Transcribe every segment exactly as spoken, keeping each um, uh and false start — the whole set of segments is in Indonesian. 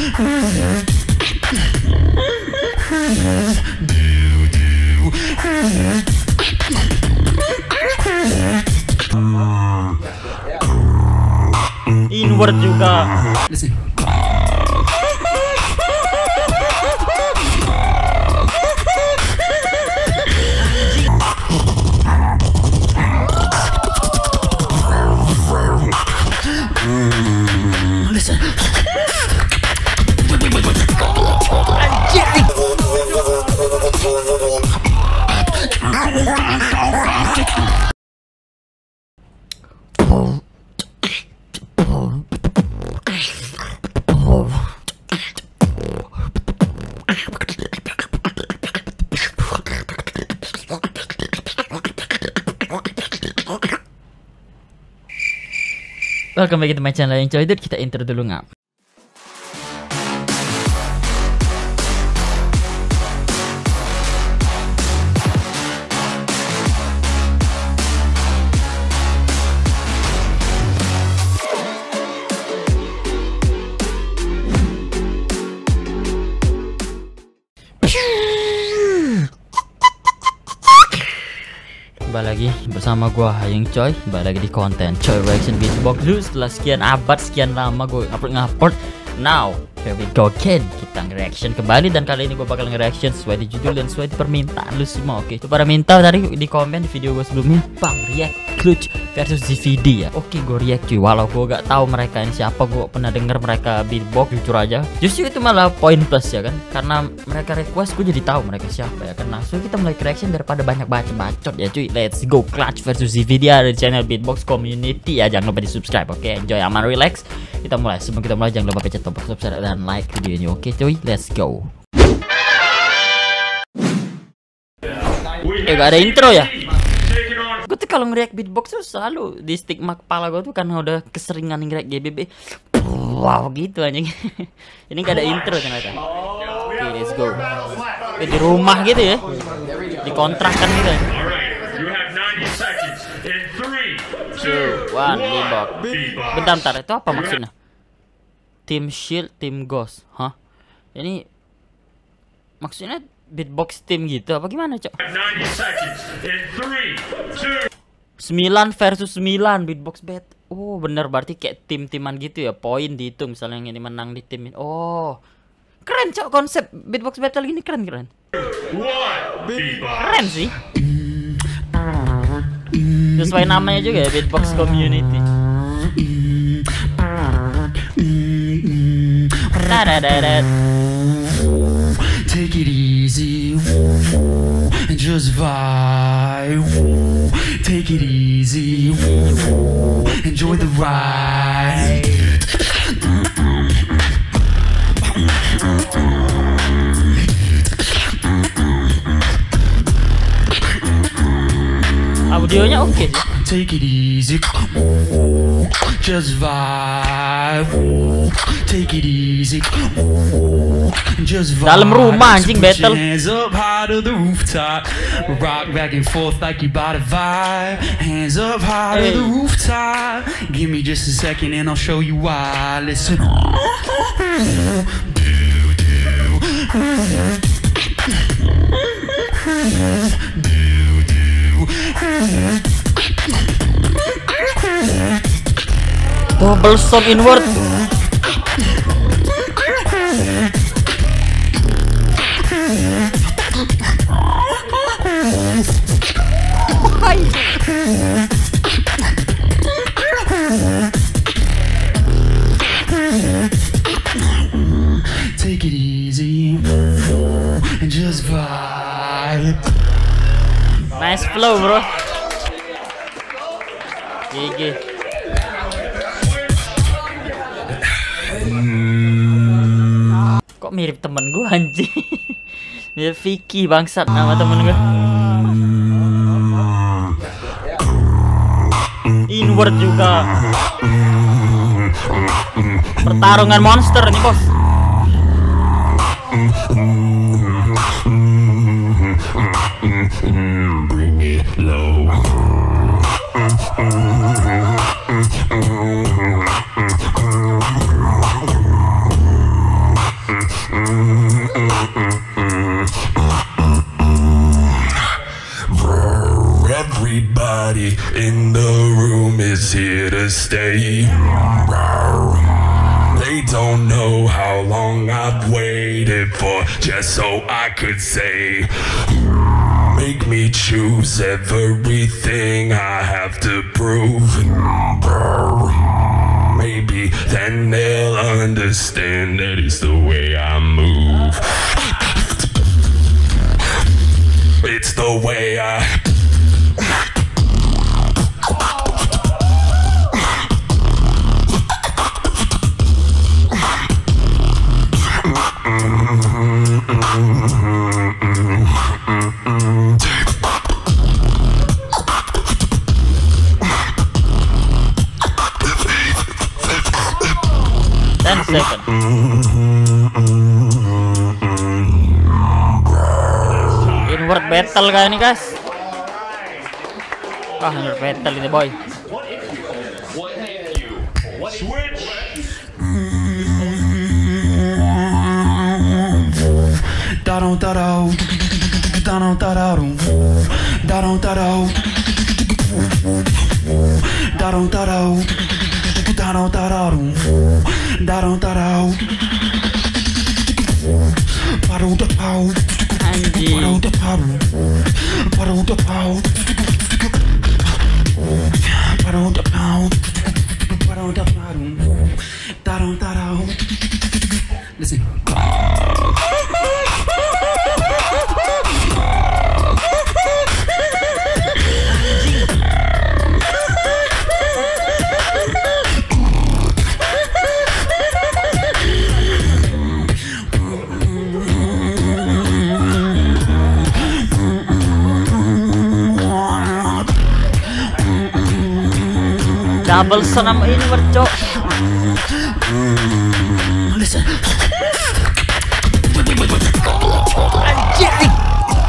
Inward juga. Listen. Listen. Welcome back to my channel. Enjoy it. Kita intro dulu ngap. Kembali lagi bersama gua Hayeng Coy, kembali lagi di konten Coy Reaction Beatbox. Dulu setelah sekian abad, sekian lama gue upload ngupload. Now here we go again, kita nge-reaction kembali. Dan kali ini gue bakal nge-reaction sesuai di judul dan sesuai di permintaan lu semua. Oke, okay. Lu pada minta tadi di komen di video gue sebelumnya, bang react Clutch versus Z V D ya. Oke, okay, gue react cuy. Walau gue gak tahu mereka ini siapa, gue pernah denger mereka beatbox, jujur aja justru itu malah poin plus ya kan, karena mereka request gue jadi tahu mereka siapa ya kan. Langsung kita mulai reaction daripada banyak baca-bacot ya cuy. Let's go. Clutch versus Z V D ada di channel Beatbox Community ya. Jangan lupa di subscribe. Oke, okay? Enjoy, aman, relax. Kita mulai. Sebelum kita mulai jangan lupa pencet tombol subscribe dan like video ini. Oke okay, cuy, let's go. Eh gak ada intro ya. Gue tuh kalau nge-react beatbox tuh selalu di stigma kepala gue tuh karena udah keseringan nge-react G B B. Wow gitu anjing. Ini gak ada intro ternyata. Oke okay, let's go. Eh, di rumah gitu ya, dikontrakan gitu ya. Two, one, beatbox. Bentar, bentar, itu apa maksudnya? Team Shield, Team Ghost, hah? Ini maksudnya beatbox team gitu apa gimana cok? sembilan versus sembilan beatbox bet. Oh bener, berarti kayak tim-timan gitu ya, poin dihitung misalnya yang ini menang di tim ini. Oh keren cok, konsep beatbox battle gini keren keren. Keren sih. Sesuai namanya juga ya, Beatbox Community. Take it easy and just vibe. Take it easy, enjoy the ride. Audionya oke okay sih. Take it easy, just vibe. Take it easy, just vibe. Dalam rumah anjing battle. Hands up high to the rooftop, rock back and forth like you bout to vibe. Hands up high hey. to the rooftop. Give me just a second and I'll show you why. Listen. Double stop inward. Take it easy and just vibe. Nice flow bro. G G. Kok mirip temen gue anjing. Mirip Vicky bangsat nama temen gue. Inward juga. Pertarungan monster nih bos. Bring it low. to stay. They don't know how long I've waited for, just so I could say, make me choose everything I have to prove. Maybe then they'll understand that it's the way I move. It's the way I ten seconds. Inward battle kah ini guys? Wah, inward battle ini boy. Da-dum, da-dum, da-dum, da-dum, da-dum, da-dum, da-dum, da-dum, da-dum, da-dum, da-dum, da-dum, pa-dum, da-pow, pa-dum, da-pow, pa-dum, da-pow, pa-dum, da-pow, pa-dum, da-pow, da-dum, da-dum. Listen. Double senam ini bercok. Listen. Anjing.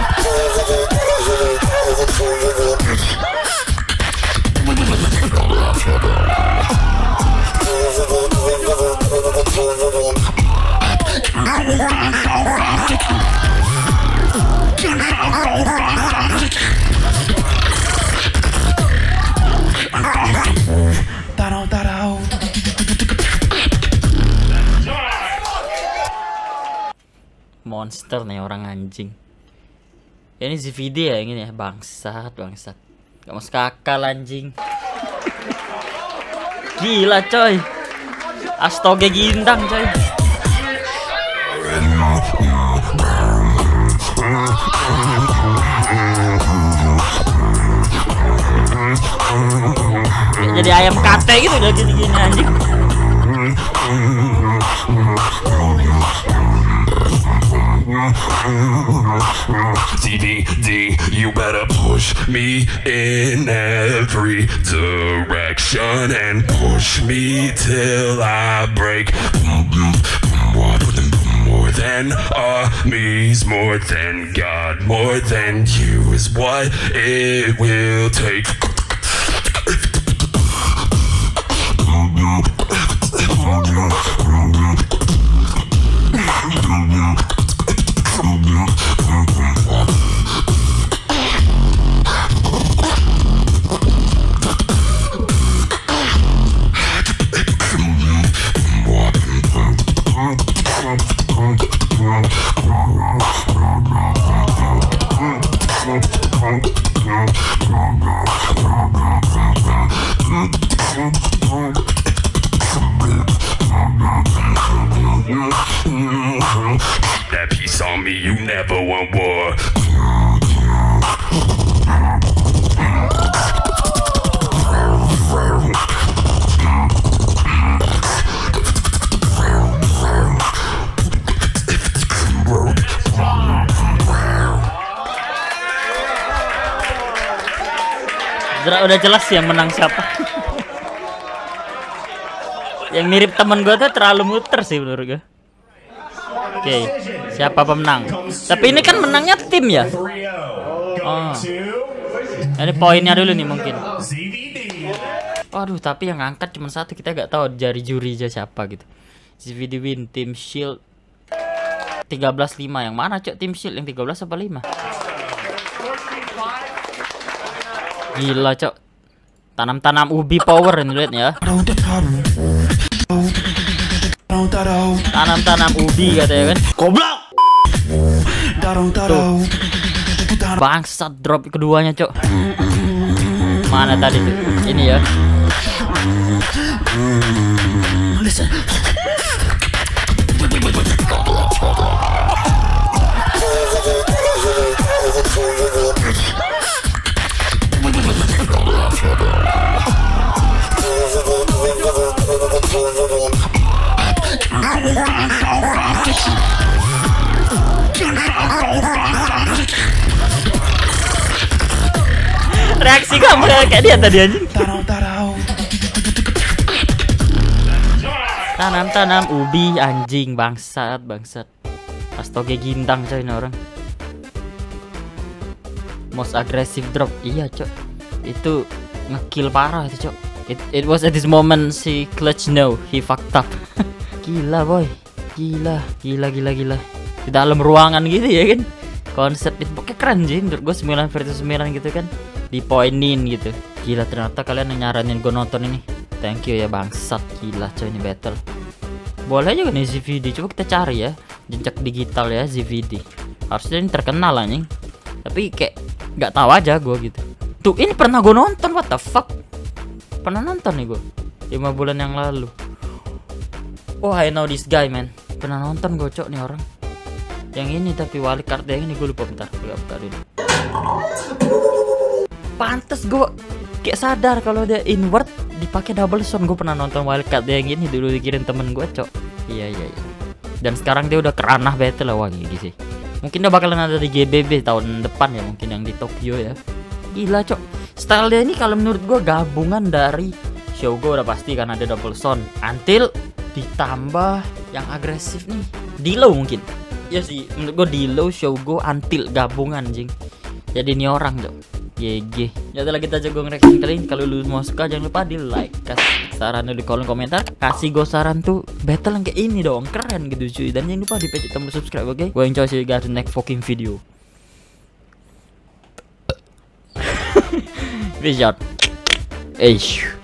Tarau, tarau. Monster nih orang anjing. Ini Z V D ya yang ini ya, bangsat bangsat. Gak mau skakal anjing. Gila coy. Astoge gindang coy. Jadi ayam kate gitu udah gini-gini anjing. D D D, you better push me in every direction and push me till I break. More than armies, more than God, more than you is what it will take. That piece on me, you never want war. Udah jelas yang menang siapa. Yang mirip temen gue tuh terlalu muter sih menurut gue. Oke, okay. Siapa pemenang? Tapi ini kan menangnya tim ya. Oh, ini poinnya dulu nih mungkin. Waduh, tapi yang angkat cuma satu, kita gak tahu dari juri aja siapa gitu. Z V D win Team Shield tiga belas lima. Yang mana cok Team Shield, yang tiga belas apa lima? Gila cok. Tanam-tanam ubi power ini lihat ya. Tanam-tanam ubi katanya kan. Goblok. Tuh. Bangsat drop keduanya, Cok. Mana tadi tuh? Ini ya. Listen. Reaksi kamu kayak dia tadi anjing. Tanam-tanam ubi anjing, bangsat, bangsat. Astoge gintang coy ini orang. Most aggressive drop. Iya, Cok. Itu ngekill parah itu, Cok. It, it was at this moment si Clutch know he fucked up. Gila, boy. Gila, gila, gila, gila. Di dalam ruangan gitu ya kan. Konsep itu pokoknya keren sih menurut gue, sembilan versus sembilan gitu kan. Dipoinin gitu. Gila, ternyata kalian yang nyaranin gue nonton ini. Thank you ya bangsat. Gila coy ini battle. Boleh juga nih Z V D. Coba kita cari ya jejak digital ya Z V D. Harusnya ini terkenal anjing. Tapi kayak nggak tahu aja gue gitu. Tuh ini pernah gue nonton, what the fuck. Pernah nonton nih gue lima bulan yang lalu. Oh I know this guy man. Pernah nonton gue, Cok, nih orang. Yang ini tapi wildcard yang ini gue lupa, bentar. Gue buka dulu. Pantes gue kayak sadar kalau dia inward dipakai double sound. Gue pernah nonton wildcard yang ini dulu, dikirim temen gue, Cok. Iya iya iya. Dan sekarang dia udah keranah battle lah, wah gini sih. Mungkin dia bakalan ada di G B B tahun depan ya, mungkin yang di Tokyo ya. Gila, Cok. Style dia ini kalau menurut gue gabungan dari Shogo udah pasti kan ada double sound, Until ditambah yang agresif nih Dilo mungkin. Ya sih menurut gue Dilo, Shogo, Until gabungan anjing. Jadi ini orang, Cok. G G. Ya udah kita jago nge-reaction kali ini. Kalau lu mau suka jangan lupa di like, kasih saran di kolom komentar, kasih gue saran tuh battle yang kayak ini dong, keren gitu cuy. Dan jangan lupa di pencet tombol subscribe, oke? Okay? Gue enjoy see you guys in next fucking video. Peace out. Eish.